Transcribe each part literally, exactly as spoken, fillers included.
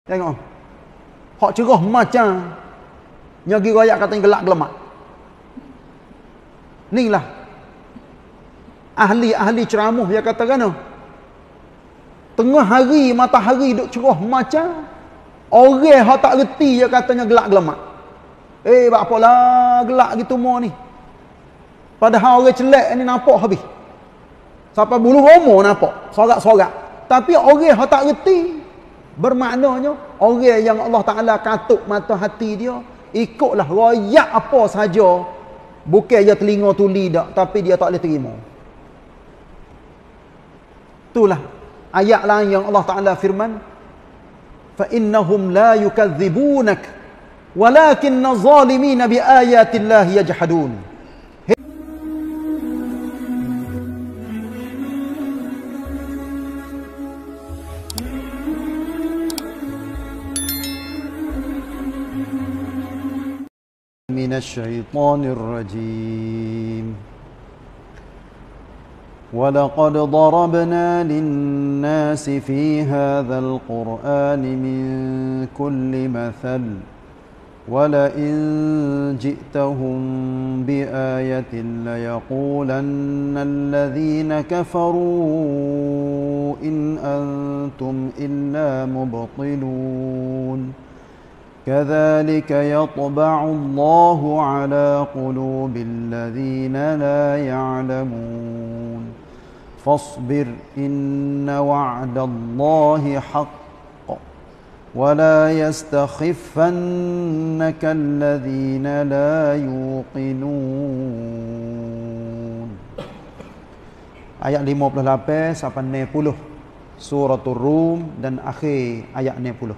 Tengok. Hak cerah macam nyagi royak katanya gelak gelemak. Inilah ahli-ahli ceramah dia katakan, tengah hari matahari duk cerah macam orang hak tak reti dia katanya gelak gelemak. Eh apalah gelak gitu mo ni. Padahal orang celak ni nampak habis. Sampai bulu romo nampak, sorak-sorak. Tapi orang hak tak reti, bermaknanya orang yang Allah Taala katuk mata hati dia, ikutlah royak apa saja, bukan dia telinga tuli dak, tapi dia tak boleh terima. Itulah ayat lain yang Allah Taala firman, fa innahum la yukadzibunak walakinna zalimina bi ayatillahi yajhadun. من الشيطان الرجيم ولقد ضربنا للناس في هذا القرآن من كل مثل ولئن جئتهم بآية ليقولن الذين كفروا إن أنتم إلا مبطلون كذلك يطبع الله على قلوب الذين لا يعلمون فاصبر إن وعد الله حق ولا يستخفنك الذين لا يوقنون. Ayat lima puluh lapan sampai enam puluh Suratul Rum dan akhir ayat enam puluh.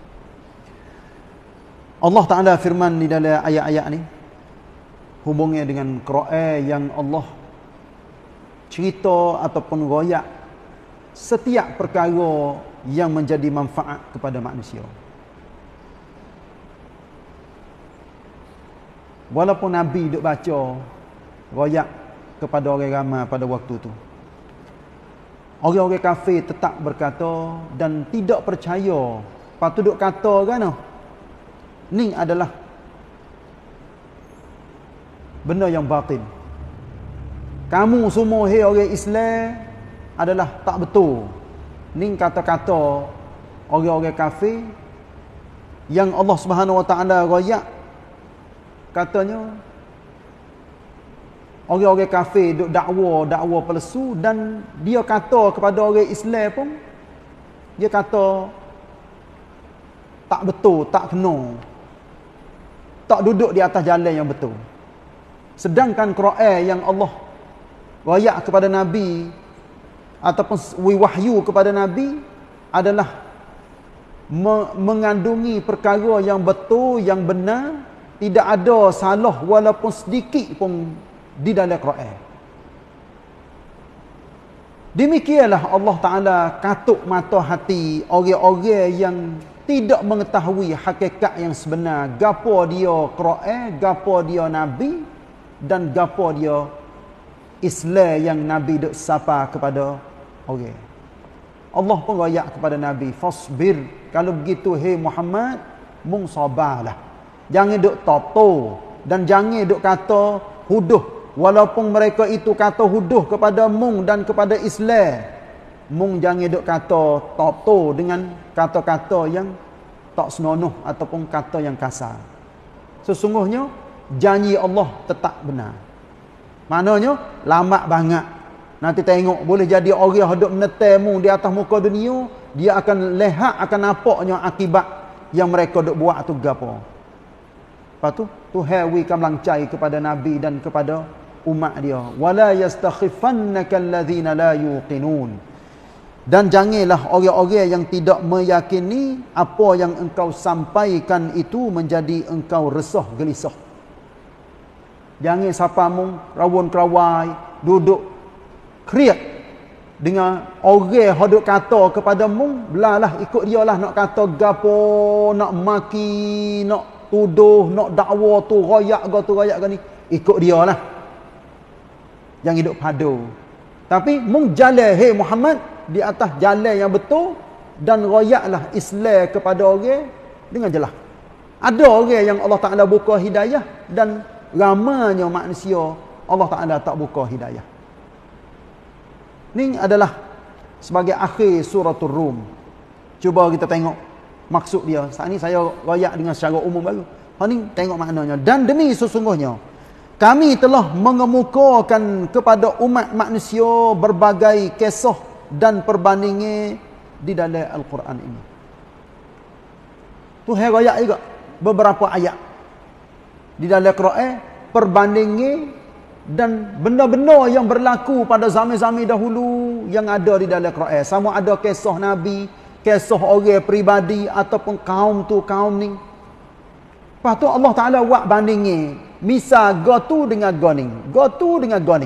Allah Ta'ala firman di dalam ayat-ayat ni hubungnya dengan Quran yang Allah cerita ataupun royak setiap perkara yang menjadi manfaat kepada manusia. Walaupun Nabi duk baca royak kepada orang ramai pada waktu tu, orang-orang kafir tetap berkata dan tidak percaya. Lepas tu duk kata kan, ni adalah benda yang batin. Kamu semua hai orang Islam adalah tak betul. Ni kata-kata orang-orang kafir yang Allah Subhanahu Wa Taala royak. Katanya orang-orang kafir duk dakwa, dakwa palsu, dan dia kata kepada orang Islam pun, dia kata tak betul, tak kena, tak duduk di atas jalan yang betul. Sedangkan Quran yang Allah royak kepada Nabi ataupun wahyu kepada Nabi adalah me- mengandungi perkara yang betul, yang benar, tidak ada salah walaupun sedikit pun di dalam Quran. Demikianlah Allah Ta'ala katuk mata hati orang-orang yang tidak mengetahui hakikat yang sebenar, gapo dia Quran, gapo dia Nabi, dan gapo dia Islam yang Nabi duk sapa kepada orang. Allah pun royak kepada Nabi, fasbir, kalau begitu hai Muhammad, mung sabarlah. Jangan duk toto dan jangan duk kata huduh, walaupun mereka itu kata huduh kepada mung dan kepada Islam. Mung jangan duk kata toto dengan kata-kata yang tak senonoh ataupun kata yang kasar. Sesungguhnya janji Allah tetap benar. Maknanya lama banget. Nanti tengok boleh jadi orang yang duk menetemu di atas muka dunia, dia akan lihat, akan nampaknya akibat yang mereka duk buat tu gapo. Lepas tu Tuhan wi kamlancai kepada Nabi dan kepada umat dia. Wala yastakhifannaka allazina la yuqinun. Dan janganlah orang-orang yang tidak meyakini apa yang engkau sampaikan itu menjadi engkau resah gelisah. Jangan siapa mung rawon-kerawai duduk kriak dengan orang yang duk kata kepada mung, belalah ikut dia lah, nak kata gapo, nak maki, nak tuduh, nak dakwa tu royak ga tu royak ga ni, ikut dia lah. Jangan hidup padu. Tapi mung jalan hai Muhammad di atas jalan yang betul, dan royaklah Islam kepada orang dengan jelas. Ada orang yang Allah Ta'ala buka hidayah dan ramanya manusia Allah Ta'ala tak buka hidayah. Ini adalah sebagai akhir suratul Rum. Cuba kita tengok maksud dia. Saat ini saya royak dengan secara umum baru. Ha ni tengok maknanya. Dan demi sesungguhnya kami telah mengemukakan kepada umat manusia berbagai kisah dan perbandingan di dalam Al-Quran ini. Tu saya royak juga beberapa ayat di dalam Quran perbandingan dan benda-benda yang berlaku pada zaman-zaman dahulu yang ada di dalam Quran. Sama ada kisah Nabi, kisah orang peribadi ataupun kaum tu kaum ni. Lepas tu Allah Ta'ala buat bandingnya. Misal gotu dengan goning. Gotu dengan goning.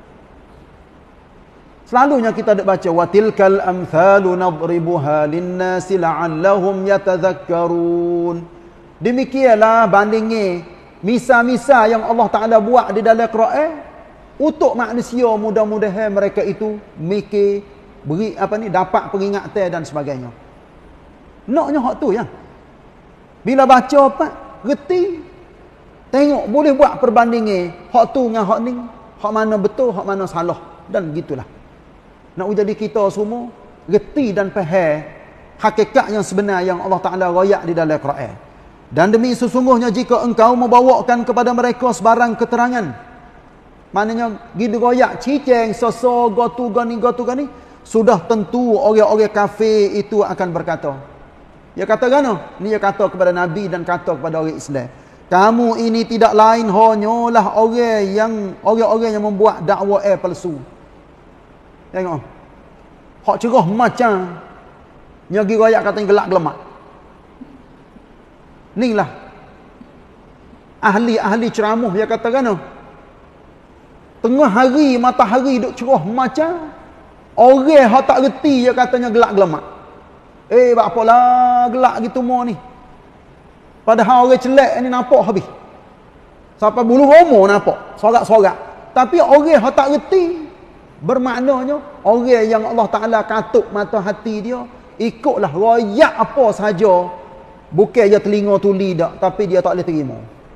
Selalunya kita ada baca watilkal amthalu nadribuha linnasi la'allahum yatadhakkarun. Demikianlah bandingnya misal-misal yang Allah Ta'ala buat di dalam Quran untuk manusia, mudah-mudahan mereka itu mikir, beri apa ni, dapat peringatan dan sebagainya. Naknya hak tu ya. Bila baca apa, reti, tengok boleh buat perbandingan hak tu dengan hak ni, hak mana betul, hak mana salah, dan gitulah. Nak jadi kita semua reti dan faham hakikat yang sebenar yang Allah Ta'ala royak di dalam Quran. Dan demi sesungguhnya jika engkau membawakan kepada mereka sebarang keterangan, maknanya gitu royak ciceng soso gotu gani gotu gani, sudah tentu orang-orang kafir itu akan berkata, dia kata gana, ni dia kata kepada Nabi dan kata kepada orang Islam, kamu ini tidak lain hanyalah orang yang orang-orang yang membuat dakwah eh palsu. Tengok hak cerah macam nyagi royak katanya gelak gelemak. Inilah ahli-ahli ceramah dia kata kan, tengah hari matahari duk cerah macam orang hak tak reti dia katanya gelak gelemak. Eh buat apalah gelak gitu mo ni, padahal orang celak ni nampak habis sampai bulu romo nampak sorak-sorak. Tapi orang hak tak reti, bermaknanya orang yang Allah Ta'ala katuk mata hati dia, ikutlah royak apa sahaja, bukan dia telinga tuli tak, tapi dia tak boleh terima.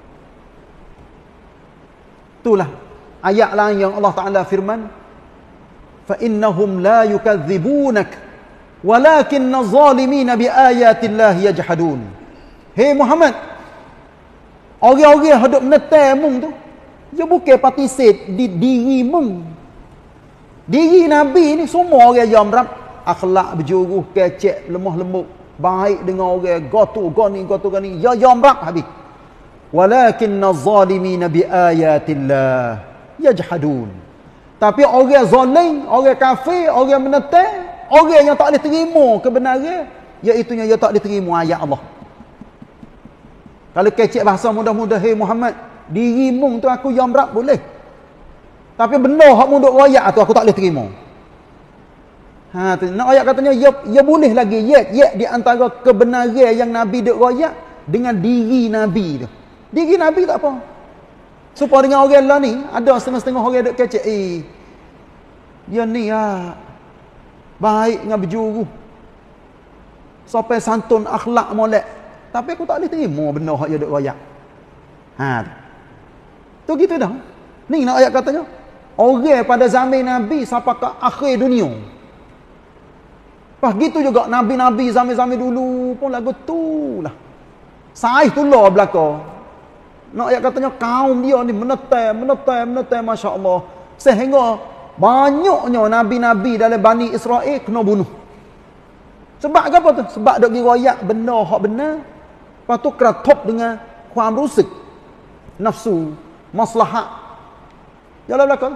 Itulah ayat lain yang Allah Ta'ala firman, fa innahum la yukadzibunak walakinna zalimina bi ayatillahi yajhadun. Hei Muhammad, orang-orang hidup menetai mung tu, dia bukan particip di diri mung. Diri Nabi ni semua orang jamrap, akhlak berjuruh, kecek, lemah lembut, baik dengan orang, gotu gani gotu gani, ya jamrap habis. Walakinna zalimina bi ayatillah yajhadun. Tapi orang zalim, orang kafir, orang menetai, orang yang tak boleh terima kebenaran, iaitu yang dia tak boleh terima ayat Allah. Kalau kecek bahasa mudah-mudah, hey Muhammad, diri mung tu aku jamrap boleh, tapi benda hak munduk royak tu aku tak boleh terima. Ha, tu, nak ayat katanya ya, ya boleh lagi ya, ya di antara kebenaran yang Nabi duk royak dengan diri Nabi tu. Diri Nabi tak apa. Supaya dengan orang lah ni, ada setengah-setengah orang duk kecek, eh dia ni ah baik dengan berjuru, sampai santun akhlak molek, tapi aku tak boleh terima benda hak dia duk royak. Ha. Tu gitu dah. Ni nak ayat katanya, orang pada zaman Nabi sampai ke akhir dunia. Pas gitu juga Nabi-Nabi zaman-zaman dulu pun lagu tu lah. Saih tu lah belakang. Nak ayat katanya kaum dia ni menetai, menetai, menetai, Masya Allah. Sehingga banyaknya Nabi-Nabi dalam Bani Israel kena bunuh. Sebab apa tu? Sebab dok dirayak benda hak benar. Lepas tu keratop dengan kuam rusik, nafsu, maslahat. Jalan belakang.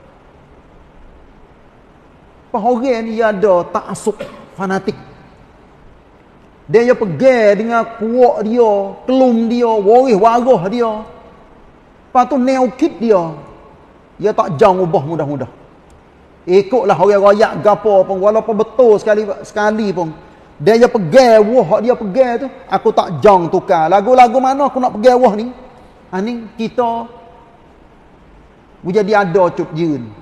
Orang ni ada ta'asub fanatik. Dia yang pegang dengan kuat dia, kelum dia, waris warah dia. Lepas tu neukit dia. Dia tak jang ubah mudah-mudah. Ikutlah orang royak gapo pun, walaupun betul sekali sekali pun. Dia yang pegang wah dia pegang tu, aku tak jang tukar. Lagu-lagu mana aku nak pegang wah ni? Ha ni kita jadi ada cup jeun.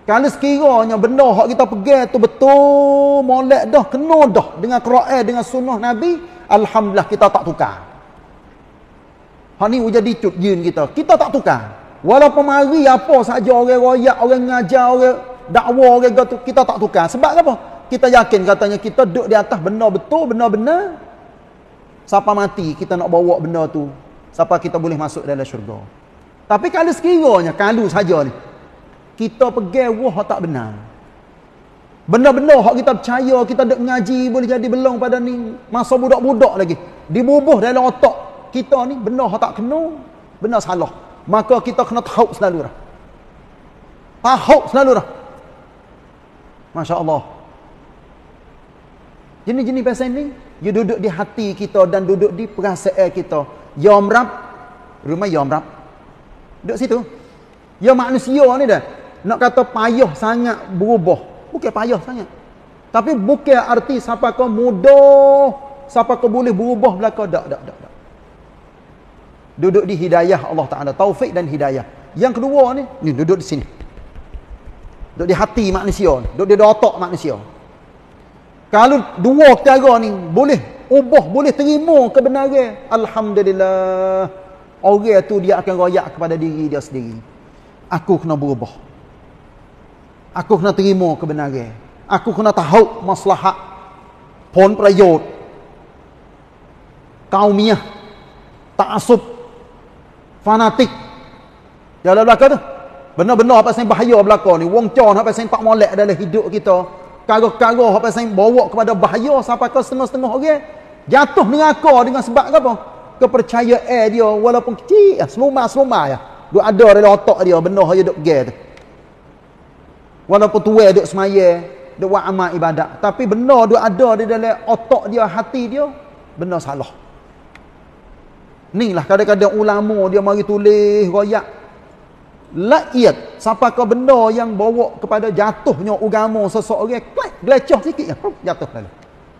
Kalau sekiranya benda hak kita pegang tu betul, molek dah, kena dah dengan Quran, dengan sunnah Nabi, alhamdulillah kita tak tukar. Hak ni jadi cut jin kita. Kita tak tukar. Walaupun mari apa saja orang royak, orang ngajar, orang dakwah, orang gitu, kita tak tukar. Sebab apa? Kita yakin katanya kita duduk di atas benda betul, benda benar. Siapa mati kita nak bawa benda tu, siapa kita boleh masuk dalam syurga. Tapi kalau sekiranya kalau saja ni kita pegang wah tak benar, benda-benda hak kita percaya, kita duk ngaji boleh jadi belong pada ni masa budak-budak lagi, dibubuh dalam otak kita ni benda hak tak kena, benda salah, maka kita kena tahu selalu dah, tahu selalu dah. Masya Allah. Jenis-jenis pasal ni dia duduk di hati kita dan duduk di perasaan kita. Yom Rab, rumah Yom Rab duduk situ. Ya manusia ni dah nak kata payah sangat berubah, bukan payah sangat, tapi bukan arti siapa kau mudah, siapa kau boleh berubah belaka, dak dak dak dak. Duduk di hidayah Allah Taala, taufik dan hidayah. Yang kedua ni, ni duduk di sini, duduk di hati manusia, duduk di otak manusia. Kalau dua perkara ni boleh ubah, boleh terima kebenaran, alhamdulillah, orang tu dia akan royak kepada diri dia sendiri. Aku kena berubah, aku kena terima kebenaran, aku kena tahu maslahat, pon prayot, kaumiah, ta'assub, fanatik. Jalan belakang tu benar-benar apa yang bahaya belakang ni, wong con apa yang tak molek dalam hidup kita, kara-kara apa yang bawa kepada bahaya sampai ke setengah-setengah orang jatuh neraka dengan sebab apa? Kepercayaan dia walaupun kecil, selumar-selumar ya, duk ada dalam otak dia benda yang duk pegang tu. Walaupun tua duk semaya, duk buat amal ibadat, tapi benda duk ada di dalam otak dia, hati dia, benda salah. Ni lah kadang-kadang ulama dia mari tulis royak laiyat siapa ke benda yang bawa kepada jatuhnya agama seseorang, klik gelecah sikit ya, jatuh lalu.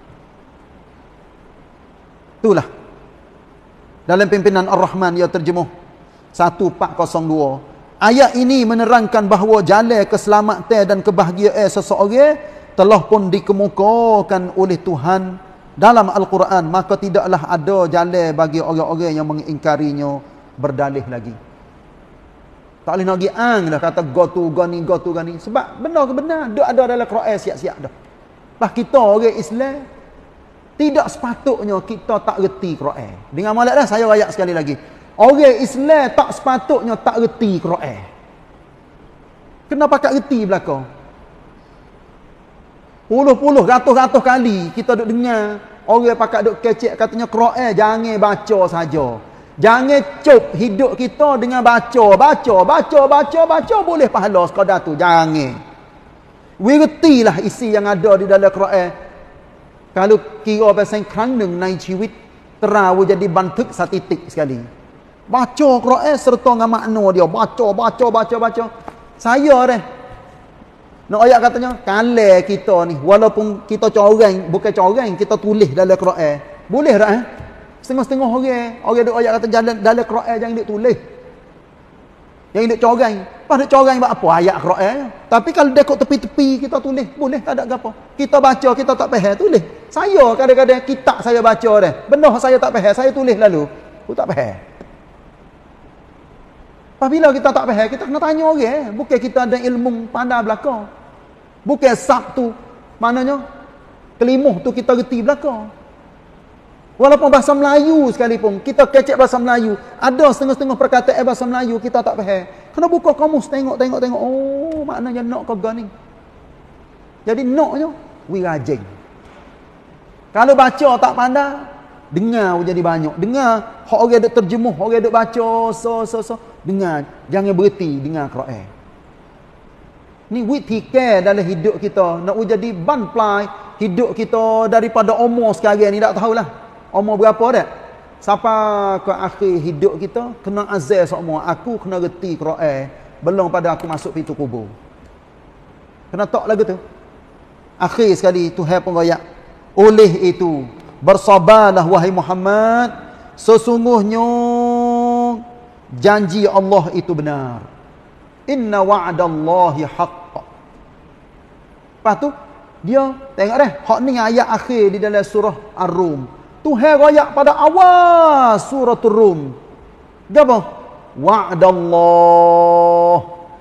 Itulah dalam pimpinan Ar-Rahman dia terjemuh satu empat kosong dua. Ayat ini menerangkan bahawa jalan keselamatan dan kebahagiaan seseorang telah pun dikemukakan oleh Tuhan dalam Al-Quran, maka tidaklah ada jalan bagi orang-orang yang mengingkarinya berdalih lagi. Tak boleh nak pergi ang dah kata go tu go ni go tu go ni, sebab benar ke benar dia ada dalam Quran siap-siap dah. Lah kita orang Islam tidak sepatutnya kita tak reti Quran. Dengan molek dah saya rayak sekali lagi. Orang Islam tak sepatutnya tak reti Quran. Kenapa tak reti belakang? Puluh-puluh, ratus-ratus kali kita duk dengar orang pakat duk kecek katanya Quran jangan baca saja. Jangan cup hidup kita dengan baca, baca, baca, baca, baca boleh pahala sekadar tu. Jangan. Wirtilah isi yang ada di dalam Quran. Kalau kira pasal kerana naik ciwit, terau jadi bantuk satu titik sekali. Baca Quran serta dengan makna dia. Baca, baca, baca, baca. Saya dah. Nak ayat katanya, kalau kita ni, walaupun kita corang, bukan corang, kita tulis dalam Quran. Boleh tak eh? Setengah-setengah orang, orang duk ayat kata jalan dalam Quran jangan duk tulis. Yang duk corang. Pas duk corang buat apa ayat Quran? Tapi kalau dekok tepi-tepi kita tulis, boleh tak ada apa. Kita baca, kita tak faham, tulis. Saya kadang-kadang kitab saya baca dah. Benar saya tak faham, saya tulis lalu. Aku tak faham. Apabila kita tak faham, kita kena tanya orang. Bukan kita ada ilmu pandai belakang. Bukan Sabtu, maknanya kelimuh tu kita reti belakang. Walaupun bahasa Melayu sekalipun, kita kecek bahasa Melayu, ada setengah-setengah perkataan bahasa Melayu kita tak faham. Kena buka kamus, tengok, tengok, tengok. Oh, maknanya nak ke gani. Jadi naknya, wirajing. Kalau baca tak pandai, dengar jadi banyak. Dengar, hak orang duk terjemuh, orang duk baca, so, so, so. Dengar, jangan berhenti dengar Quran. Ni witikah dalam hidup kita. Nak jadi banplai hidup kita daripada umur sekarang ni, tak tahulah. Umur berapa dah? Siapa ke akhir hidup kita, kena azal semua. Aku kena reti Quran belum pada aku masuk pintu kubur. Kena tak lagu tu. Akhir sekali Tuhan pun royak. Oleh itu, bersabarlah wahai Muhammad, sesungguhnya janji Allah itu benar. Inna wa'dallahi haqq. Lepas tu, dia, tengok dah, hak ni ayat akhir di dalam surah Ar-Rum. Tuhan royak pada awal surah Ar-Rum. Dia apa? Wa'dallah.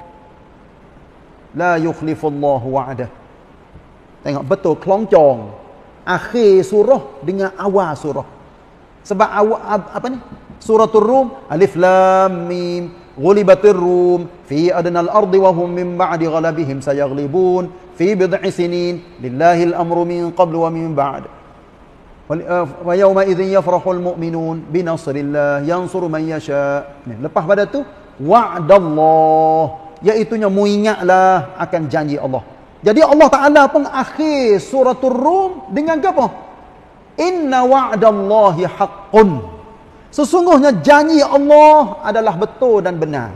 La yukhlifullahu wa'dah. Tengok, betul, keloncong. Akhir surah dengan awal surah. Sebab awal, apa ni? Suratul Rum, Alif Lam Mim, ghulibatir Rum fi adnal ardi wa hum min ba'di ghalabihim sayaghlibun fi bid'i sinin lillahi al-amru min qablu wa min ba'd. Wa yawma idzin yafrahul mu'minun bi nasrillah yansuru man yasha. Lepas pada tu wa'dallah, iaitu nya mu ingatlah akan janji Allah. Jadi Allah Taala pun akhir suratul Rum dengan apa? Inna wa'dallahi haqqun. Sesungguhnya janji Allah adalah betul dan benar.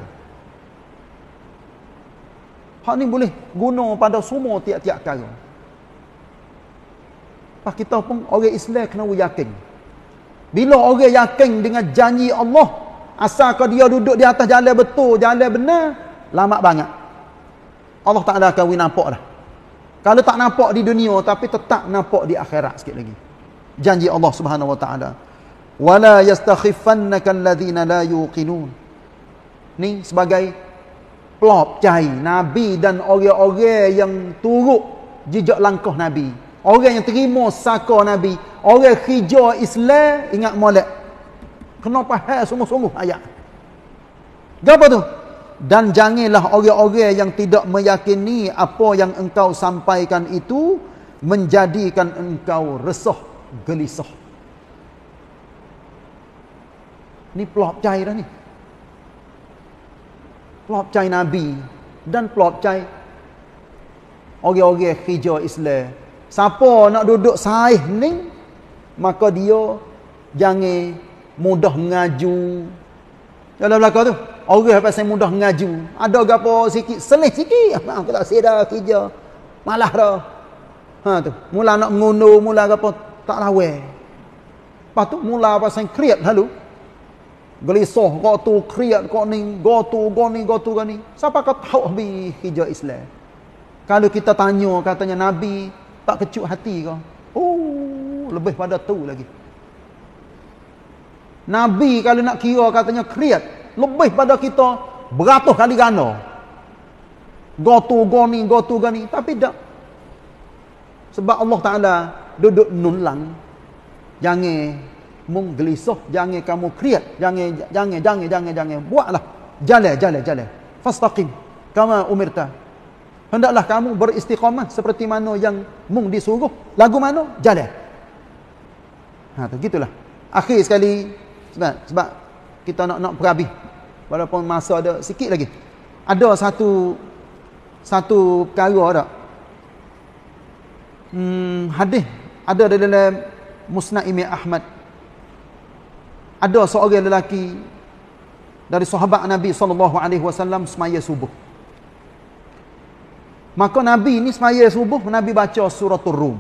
Hak ni boleh guna pada semua tiap-tiap perkara. Pak kita pun orang Islam kena yakin. Bila orang yakin dengan janji Allah, asalkan dia duduk di atas jalan betul, jalan benar, lama banget Allah Taala akan win nampak dah. Kalau tak nampak di dunia, tapi tetap nampak di akhirat sikit lagi. Janji Allah Subhanahu wa taala. Wala yastakhifannaka alladhina la yuqinun. Ni sebagai pelop cai Nabi dan orang-orang yang turut jejak langkah Nabi. Orang yang terima saka Nabi, orang hijau Islam, ingat molek. Kena faham sungguh-sungguh ayat. Apa tu? Dan janganlah orang-orang yang tidak meyakini apa yang engkau sampaikan itu menjadikan engkau resah, gelisah. Ni pelop cai dah ni. Pelop cai Nabi dan pelop cai orang-orang hijau Islam. Siapa nak duduk saih ni, maka dia jangan mudah ngaju. Dalam belakang tu, orang pasal mudah ngaju. Ada gapo sikit, selih sikit. Maaf tak sedar hijau. Malah dah. Ha tu, mula nak mengundur, mula gapo tak lawan. Lepas tu mula pasal kriat lalu. Gelisah, kau tu kriat, kau ni, kau tu, kau ni, kau tu, kau ni. Siapa kau tahu habis hijau Islam? Kalau kita tanya, katanya Nabi tak kecut hati kau. Oh, lebih pada tu lagi. Nabi kalau nak kira katanya kriat, lebih pada kita beratus kali ganda. Kau tu, kau ni, kau tu, kau ni. Tapi tak. Sebab Allah Ta'ala duduk nulang. Jangan mung gelisah, jangan kamu kriat, jangan jangan jangan jangan jangan buatlah jalan jalan jalan fastaqim kama umirta, hendaklah kamu beristiqamah seperti mana yang mung disuruh. Lagu mana? Jalan. Ha tu gitulah. Akhir sekali sebab sebab kita nak nak berhabis walaupun masa ada sikit lagi. Ada satu satu perkara dak. Hmm hadis ada dalam Musnad Imam Ahmad. Ada seorang lelaki dari sahabat Nabi sallallahu alaihi wasallam semaya subuh. Maka Nabi ni semaya subuh, Nabi baca surah Ar-Rum.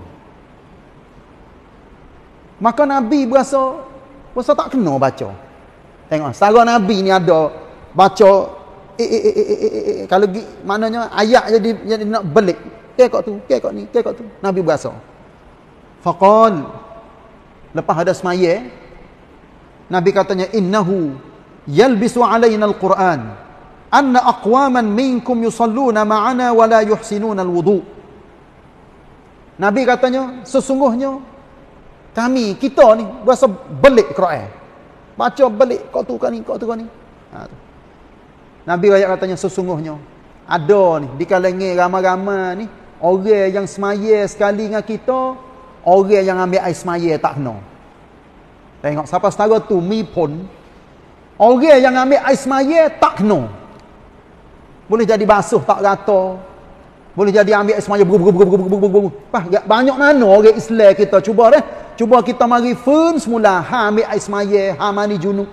Maka Nabi berasa berasa tak kena baca. Tengok, setara Nabi ni ada baca eh eh eh eh, eh, eh. Kalau maknanya ayat jadi jadi nak belik. Kekok tu, kekok ni, kekok tu. Nabi berasa. Faqal, lepas ada semaya, Nabi katanya, innahu yalbisu alaina al-Quran anna aqwaman minkum yusalluna ma'ana wa la yuhsinuna al-wudu. Nabi katanya, sesungguhnya kami, kita ni berasa belik Quran. Baca belik, kau tu kan ni, kau tu kan ni. Ha, tu. Nabi ayat katanya, sesungguhnya ada ni di kalangan ramai-ramai ni orang yang semaya sekali dengan kita, orang yang ambil air semaya tak kena. Tengok siapa setara tu mi pun orang yang ambil air semaya tak kena. Boleh jadi basuh tak rata. Boleh jadi ambil air semaya banyak mana orang Islam kita cuba dah. Cuba kita mari fun semula ha ambil air semaya, ha mandi junub.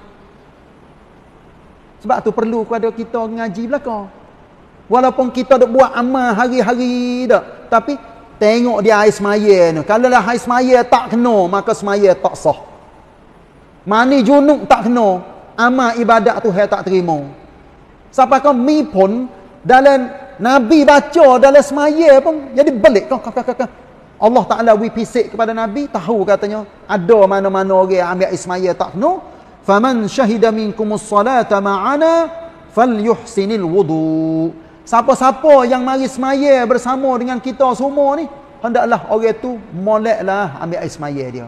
Sebab tu perlu kepada kita ngaji belaka. Walaupun kita dak buat amal hari-hari dak, tapi tengok dia air semaya ni. Kalau lah air semaya tak kena, maka semaya tak sah. Mani junub tak kena, amal ibadat tu hai tak terima. Sampai kau mi pun dalam Nabi baca dalam semaya pun jadi belik kau kau kau. Allah Taala wi pisik kepada Nabi, tahu katanya ada mana-mana orang yang ambil air semaya tak kena. Faman syahida minkumus salata ma'ana falyuhsinil wudu. Siapa-siapa yang mari semaya bersama dengan kita semua ni, hendaklah orang tu moleklah ambil air semaya dia.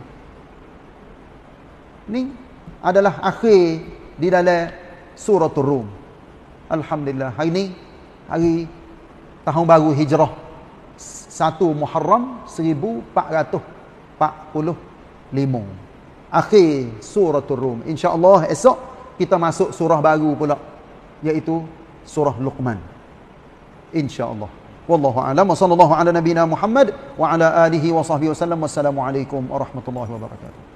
Ni adalah akhir di dalam suratul Rum. Alhamdulillah, hari ni hari tahun baru Hijrah satu Muharram seribu empat ratus empat puluh lima. Akhir suratul Rum. Insya-Allah esok kita masuk surah baru pula, iaitu surah Luqman. Insya-Allah. Wallahu a'lam wa sallallahu ala nabiyyina Muhammad wa ala alihi wa sahbihi wasallam. Wassalamu alaikum warahmatullahi wabarakatuh.